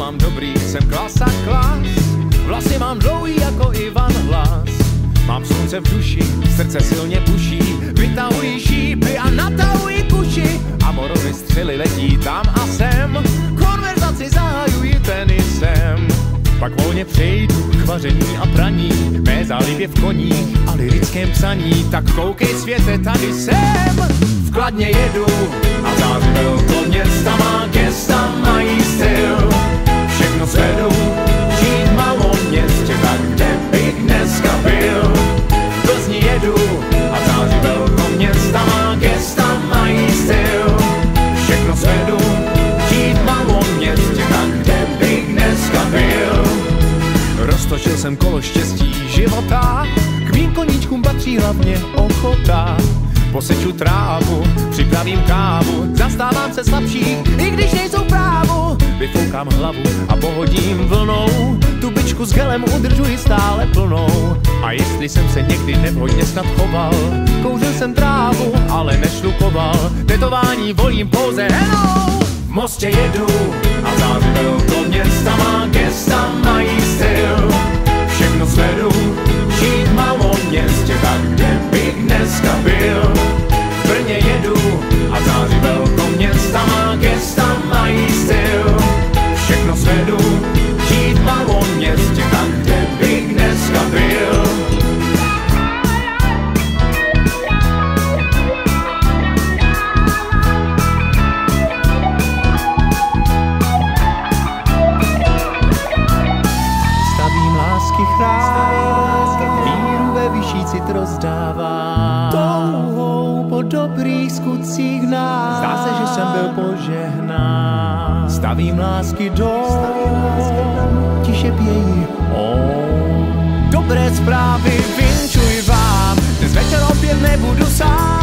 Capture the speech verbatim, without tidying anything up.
mám dobrý, jsem klasa klas. Vlasy mám dlouhý jako Ivan Hlas. Mám slunce v duši, srdce silně puší. Vytahují šípy a natahují kuši. Amorové střely letí tam a sem. Konverzaci zahajují tenisem. Pak volně přejdu k vaření a praní. Mé zálibě v koních a lirickém psaní. Tak koukej světe, tady jsem. V Kladně jedu a září velko města má gesta, mají styl. Všechno svedu, žít malom městě, tak kde bych dneska byl. V Plzni jedu a září velko města má gesta, mají styl. Všechno svedu, žít malom městě, tak kde bych dneska byl. Roztočil jsem kolo štěstí života, k mým koníčkům patří hlavně ochota. Poseču trávu, připravím kávu, zastávám se slabších, i když nejsou právu. Vyfoukám hlavu a pohodím vlnou, tu bičku s gelem udržuji stále plnou. A jestli jsem se někdy nevhodně snad choval, kouřil jsem trávu, ale nešlukoval. Tetování volím pouze henou. V Mostě jedu a září velko města má gesta, mají styl. Všechno svedu, žít malom městě, tak kde bych dneska byl. V Brně jedu a září velko města má gesta, mají styl. Všechno svedu, žít malom městě, tak kde bych dneska byl. Stavím lásky chrám, víru ve vyšší cit rozdávám. Touhou po dobrých skutcích nás, zdá se, že jsem byl požehnán. Stavím lásky dom, tiše pějí om. Dobré zprávy vinčuj vám, dnes večer opět nebudu sám.